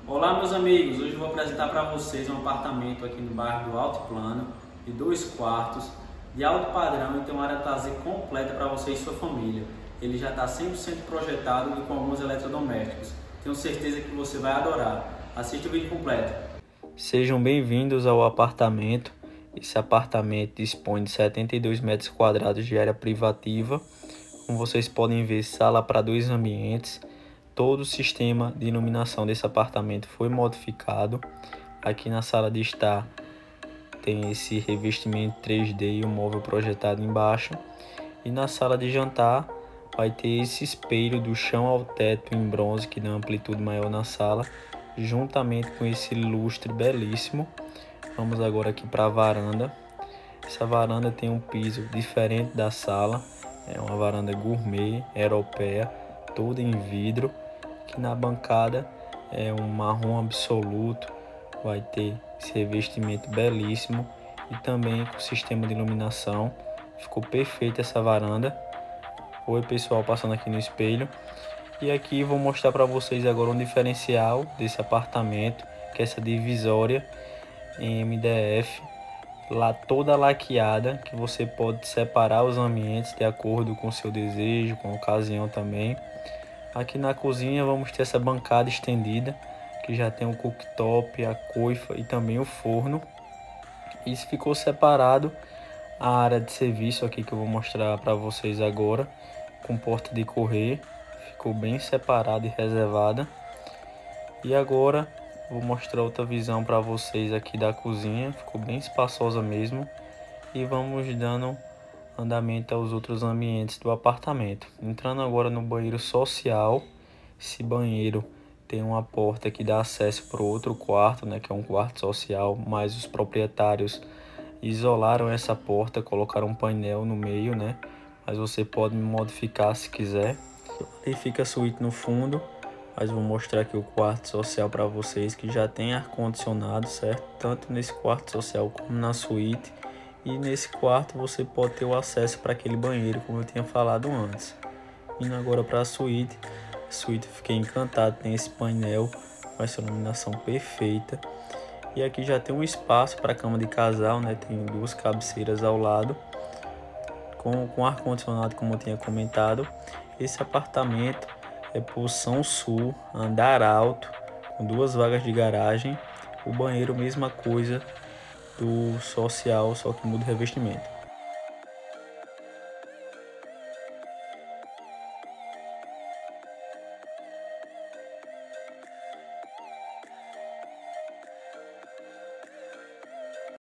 Olá meus amigos, hoje eu vou apresentar para vocês um apartamento aqui no bairro do Alto Plano, de 2 quartos, de alto padrão e tem uma área de lazer completa para você e sua família. Ele já está 100% projetado e com alguns eletrodomésticos. Tenho certeza que você vai adorar. Assista o vídeo completo. Sejam bem-vindos ao apartamento. Esse apartamento dispõe de 72 metros quadrados de área privativa. Como vocês podem ver, sala para 2 ambientes. Todo o sistema de iluminação desse apartamento foi modificado. Aqui na sala de estar tem esse revestimento 3D e o móvel projetado embaixo. E na sala de jantar vai ter esse espelho do chão ao teto em bronze que dá uma amplitude maior na sala, juntamente com esse lustre belíssimo. Vamos agora aqui para a varanda. Essa varanda tem um piso diferente da sala. É uma varanda gourmet, europeia, toda em vidro. Aqui na bancada é um marrom absoluto. Vai ter esse revestimento belíssimo e também com sistema de iluminação. Ficou perfeita essa varanda. Oi pessoal, passando aqui no espelho. E aqui vou mostrar para vocês agora um diferencial desse apartamento, que é essa divisória em MDF, lá toda laqueada, que você pode separar os ambientes de acordo com o seu desejo, com a ocasião também. Aqui na cozinha vamos ter essa bancada estendida, que já tem o cooktop, a coifa e também o forno. Isso ficou separado a área de serviço aqui que eu vou mostrar para vocês agora, com porta de correr, ficou bem separada e reservada. E agora vou mostrar outra visão para vocês aqui da cozinha, ficou bem espaçosa mesmo. E vamos dando andamento aos outros ambientes do apartamento. Entrando agora no banheiro social. Esse banheiro tem uma porta que dá acesso para o outro quarto, né, que é um quarto social, mas os proprietários isolaram essa porta, colocaram um painel no meio, né, mas você pode modificar se quiser. E fica a suíte no fundo, mas vou mostrar aqui o quarto social para vocês, que já tem ar-condicionado, certo? Tanto nesse quarto social como na suíte. E nesse quarto você pode ter o acesso para aquele banheiro, como eu tinha falado antes. Indo agora para a suíte fiquei encantado, tem esse painel com essa iluminação perfeita. E aqui já tem um espaço para cama de casal, né? Tem 2 cabeceiras ao lado, com ar-condicionado, como eu tinha comentado. Esse apartamento é porção sul, andar alto, com 2 vagas de garagem. O banheiro, mesma coisa do social, só que muda o revestimento.